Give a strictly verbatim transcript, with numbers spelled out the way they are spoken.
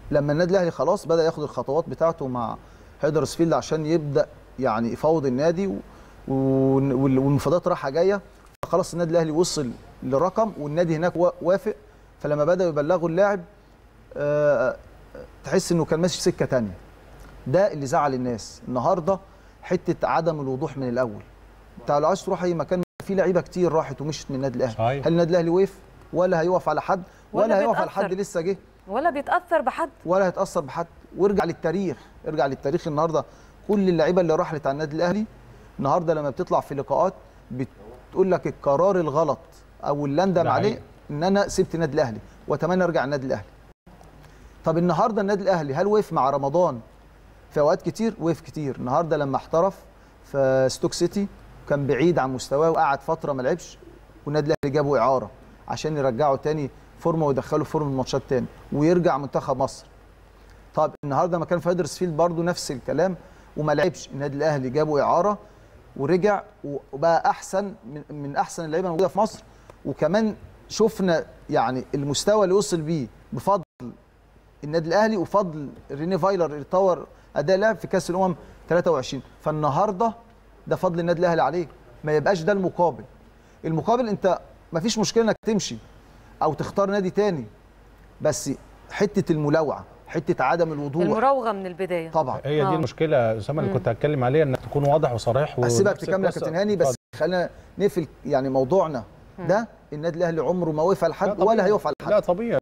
لما النادي الاهلي خلاص بدا ياخد الخطوات بتاعته مع هيدرسفيلد عشان يبدا يعني يفاوض النادي والمفاوضات رايحه جايه، فخلاص النادي الاهلي وصل لرقم والنادي هناك وافق. فلما بداوا يبلغوا اللاعب أه تحس انه كان ماشي سكه ثانيه. ده اللي زعل الناس النهارده، حته عدم الوضوح من الاول. انت لو عايز تروح اي مكان في لعيبه كتير راحت ومشت من النادي الاهلي، هل النادي الاهلي وقف؟ ولا هيقف على حد، ولا, ولا هيقف على حد لسه جه، ولا بيتاثر بحد، ولا هيتاثر بحد. وارجع للتاريخ، ارجع للتاريخ النهارده. كل اللعيبه اللي راحت على النادي الاهلي النهارده لما بتطلع في لقاءات بتقول لك القرار الغلط او اللي اندم عليه ان انا سبت النادي الاهلي واتمنى ارجع النادي الاهلي. طب النهارده النادي الاهلي هل وقف مع رمضان في اوقات كتير؟ وقف كتير. النهارده لما احترف في ستوك سيتي كان بعيد عن مستواه وقعد فتره ما لعبش، والنادي الاهلي جابه اعاره عشان يرجعه تاني فورمه ويدخله فورمه الماتشات تاني ويرجع منتخب مصر. طب النهارده ما كان في هيدرسفيلد برضه نفس الكلام وما لعبش، النادي الاهلي جابه اعاره ورجع وبقى احسن من احسن اللعيبه الموجوده في مصر. وكمان شفنا يعني المستوى اللي وصل بيه بفضل النادي الاهلي وفضل ريني فايلر اللي طور اداء لاعب في كاس الامم ثلاثة وعشرين. فالنهارده ده فضل النادي الاهلي عليه، ما يبقاش ده المقابل. المقابل انت ما فيش مشكله انك تمشي او تختار نادي تاني، بس حته الملاوعه، حته عدم الوضوح، المراوغه من البدايه طبعا هي دي المشكله يا اسامه اللي كنت هتكلم عليها، انك تكون واضح وصريح. اسيبك تكمل يا كابتن هاني، بس خلينا نقفل يعني موضوعنا ده. النادي الاهلي عمره ما وقف على حد ولا هيقف على حد. لا طبيعي.